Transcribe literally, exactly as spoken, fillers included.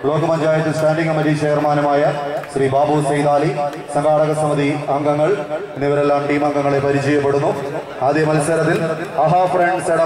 Block panchayat standing committee ചെയർമാനുമായ ശ്രീ ബാബു സൈദാലി, സംഘാടക സമിതി അംഗങ്ങൾ എന്നിവരെല്ലാം ടീം അംഗങ്ങളെ പരിചയപ്പെടുന്നു. ആദ്യ മത്സരത്തിൽ അഹാ ഫ്രണ്ട്സ്